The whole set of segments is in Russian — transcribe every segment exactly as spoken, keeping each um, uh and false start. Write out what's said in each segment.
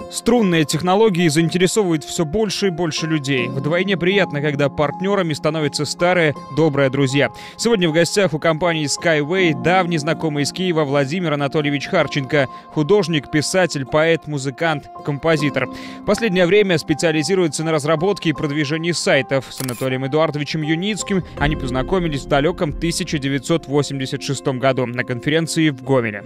Струнные технологии заинтересовывают все больше и больше людей. Вдвойне приятно, когда партнерами становятся старые, добрые друзья. Сегодня в гостях у компании Skyway давний знакомый из Киева Владимир Анатольевич Харченко. Художник, писатель, поэт, музыкант, композитор. В последнее время специализируется на разработке и продвижении сайтов. С Анатолием Эдуардовичем Юницким они познакомились в далеком тысяча девятьсот восемьдесят шестом году на конференции в Гомеле.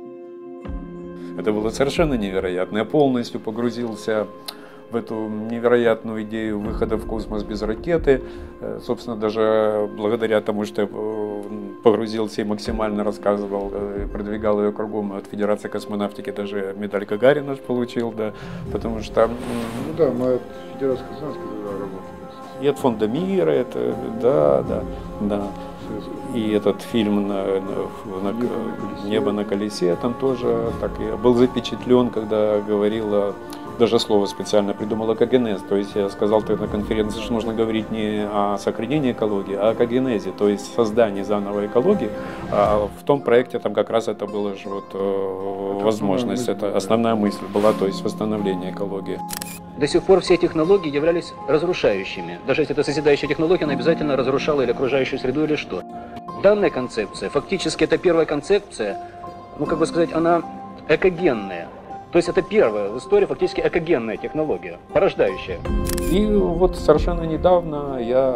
Это было совершенно невероятно. Я полностью погрузился в эту невероятную идею выхода в космос без ракеты. Собственно, даже благодаря тому, что я погрузился и максимально рассказывал, продвигал ее кругом, от Федерации космонавтики даже медаль Гагарина получил, да, потому что... Ну да, мы от Федерации космонавтики работали. И от Фонда мира, это, да, да, да. И этот фильм на, на, на, «Небо на колесе» там тоже так я был запечатлен, когда говорила, даже слово специально придумала «экогенез». То есть я сказал на конференции, что нужно говорить не о сохранении экологии, а о экогенезе, то есть создании заново экологии. А в том проекте там как раз это была же вот это возможность, это основная мысль была, то есть восстановление экологии. До сих пор все технологии являлись разрушающими. Даже если это созидающая технология, она обязательно разрушала или окружающую среду, или что. Данная концепция, фактически это первая концепция, ну как бы сказать, она экогенная. То есть это первая в истории фактически экогенная технология, порождающая. И вот совершенно недавно я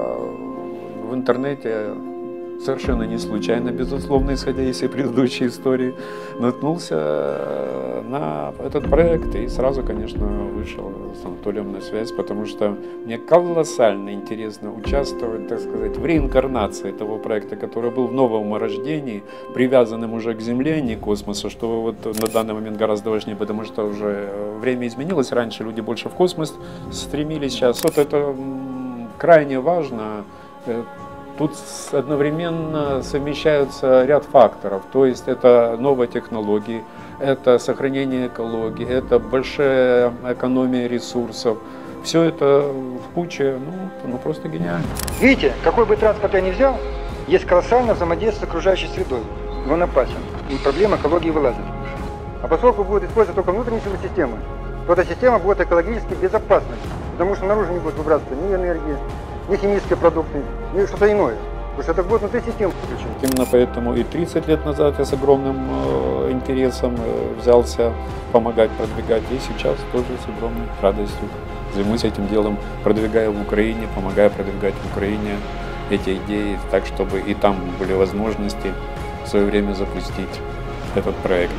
в интернете, совершенно не случайно, безусловно, исходя из всей предыдущей истории, наткнулся на этот проект и сразу, конечно, вышел с Анатолием на связь, потому что мне колоссально интересно участвовать, так сказать, в реинкарнации того проекта, который был в новом рождении, привязанным уже к Земле, не к космосу, что вот на данный момент гораздо важнее, потому что уже время изменилось, раньше люди больше в космос стремились, сейчас вот это крайне важно. Тут одновременно совмещаются ряд факторов, то есть это новые технологии, это сохранение экологии, это большая экономия ресурсов. Все это в куче, ну, ну просто гениально. Видите, какой бы транспорт я ни взял, есть колоссальное взаимодействие с окружающей средой. И он опасен, и проблема экологии вылазит. А поскольку будет использовать только внутренние силы системы, то эта система будет экологически безопасной, потому что наружу не будет выбрасываться ни энергии, не химические продукты, не что-то иное. Потому что это будет внутри системы включено. Именно поэтому и тридцать лет назад я с огромным э, интересом э, взялся помогать продвигать. И сейчас тоже с огромной радостью займусь этим делом, продвигая в Украине, помогая продвигать в Украине эти идеи, так чтобы и там были возможности в свое время запустить этот проект.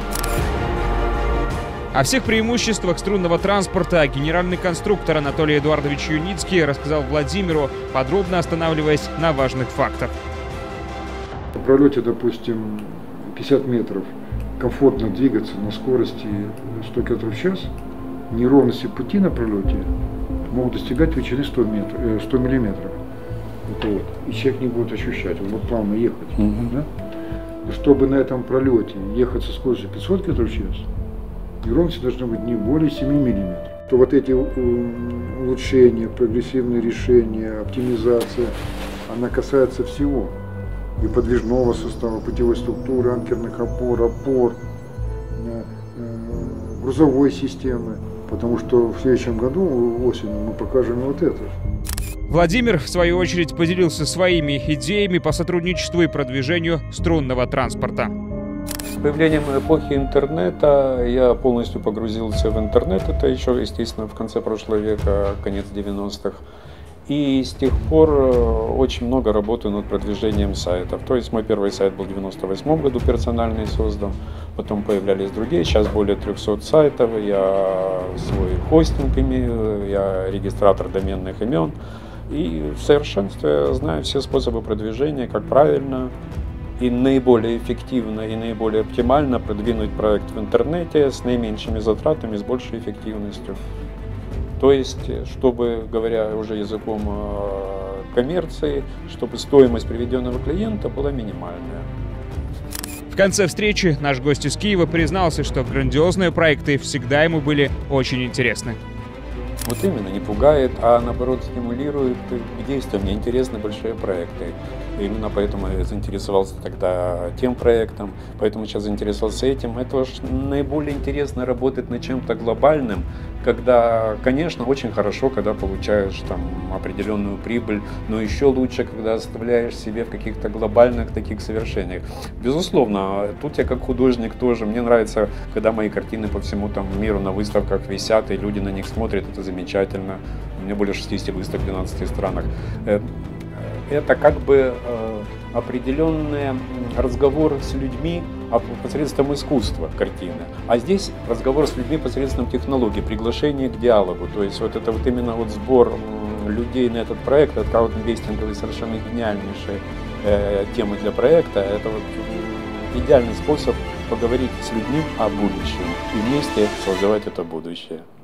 О всех преимуществах струнного транспорта генеральный конструктор Анатолий Эдуардович Юницкий рассказал Владимиру, подробно останавливаясь на важных фактах. В пролете, допустим, пятьдесят метров, комфортно двигаться на скорости сто километров в час, неровности пути на пролете могут достигать величины сто миллиметров. Вот. И человек не будет ощущать, он будет плавно ехать. Mm-hmm. Да? И чтобы на этом пролете ехать со скоростью пятьсот километров в час, неровности должны быть не более семи миллиметров. То вот эти улучшения, прогрессивные решения, оптимизация, она касается всего. И подвижного состава, путевой структуры, анкерных опор, опор, грузовой системы. Потому что в следующем году, осенью, мы покажем вот это. Владимир, в свою очередь, поделился своими идеями по сотрудничеству и продвижению струнного транспорта. С появлением эпохи интернета я полностью погрузился в интернет. Это еще, естественно, в конце прошлого века, конец девяностых. И с тех пор очень много работаю над продвижением сайтов. То есть мой первый сайт был в девяносто восьмом году персональный создан, потом появлялись другие, сейчас более трёхсот сайтов, я свой хостинг имею, я регистратор доменных имен. И в совершенстве знаю все способы продвижения, как правильно и наиболее эффективно и наиболее оптимально продвинуть проект в интернете с наименьшими затратами, с большей эффективностью. То есть, чтобы, говоря уже языком коммерции, чтобы стоимость приведенного клиента была минимальная. В конце встречи наш гость из Киева признался, что грандиозные проекты всегда ему были очень интересны. Вот именно, не пугает, а наоборот стимулирует к действию. Мне интересны большие проекты. Именно поэтому я заинтересовался тогда тем проектом, поэтому сейчас заинтересовался этим. Это уж наиболее интересно работать над чем-то глобальным, когда, конечно, очень хорошо, когда получаешь там определенную прибыль, но еще лучше, когда оставляешь себе в каких-то глобальных таких совершениях. Безусловно, тут я как художник тоже, мне нравится, когда мои картины по всему там миру на выставках висят, и люди на них смотрят, это замечательно. У меня более шестидесяти выставок в двенадцати странах. Это как бы определенный разговор с людьми посредством искусства картины. А здесь разговор с людьми посредством технологий, приглашение к диалогу. То есть вот это вот именно вот сбор людей на этот проект, это краудинвестинговые совершенно гениальнейшие э, темы для проекта. Это вот идеальный способ поговорить с людьми о будущем и вместе создавать это будущее.